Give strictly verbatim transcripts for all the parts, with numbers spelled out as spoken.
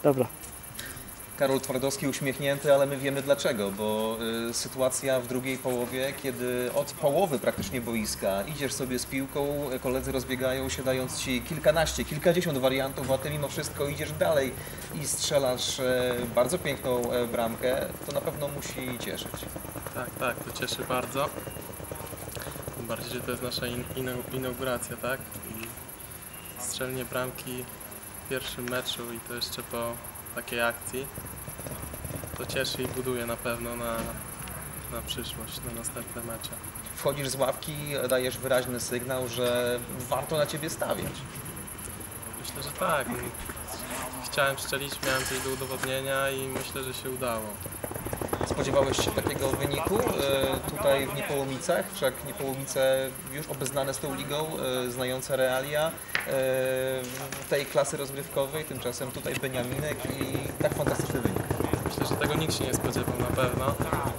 Dobra. Karol Twardowski uśmiechnięty, ale my wiemy dlaczego, bo y, sytuacja w drugiej połowie, kiedy od połowy praktycznie boiska idziesz sobie z piłką, koledzy rozbiegają się, dając ci kilkanaście, kilkadziesiąt wariantów, a ty mimo wszystko idziesz dalej i strzelasz e, bardzo piękną e, bramkę, to na pewno musi cieszyć. Tak, tak, to cieszy bardzo. Tym bardziej, że to jest nasza in, ino- inauguracja, tak? I strzelnie bramki w pierwszym meczu i to jeszcze po takiej akcji. To cieszy i buduje na pewno na, na przyszłość, na następne mecze. Wchodzisz z ławki, dajesz wyraźny sygnał, że warto na ciebie stawiać. Myślę, że tak. Chciałem strzelić, miałem coś do udowodnienia i myślę, że się udało. Spodziewałeś się takiego wyniku e, tutaj w Niepołomicach? Wszak Niepołomice już obeznane z tą ligą, e, znające realia e, tej klasy rozgrywkowej, tymczasem tutaj Beniaminek i tak fantastyczny wynik. Myślę, że tego nikt się nie spodziewał na pewno.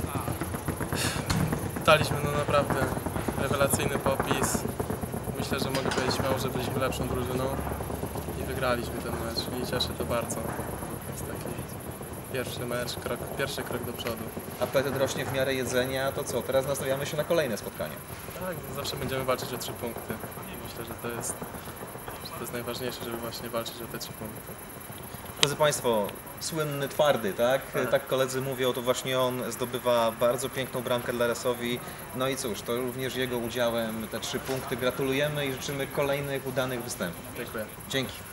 Daliśmy no naprawdę rewelacyjny popis. Myślę, że mogę powiedzieć śmiało, że byliśmy lepszą drużyną i wygraliśmy ten mecz i cieszy to bardzo. To jest taki pierwszy mecz, krok, pierwszy krok do przodu. Apetyt rośnie w miarę jedzenia, to co? Teraz nastawiamy się na kolejne spotkanie. Tak, zawsze będziemy walczyć o trzy punkty. Myślę, że to jest, że to jest najważniejsze, żeby właśnie walczyć o te trzy punkty. Drodzy Państwo, słynny Twardy, tak? Tak koledzy mówią, to właśnie on zdobywa bardzo piękną bramkę dla Resowi. No i cóż, to również jego udziałem te trzy punkty. Gratulujemy i życzymy kolejnych udanych występów. Dziękuję. Dzięki.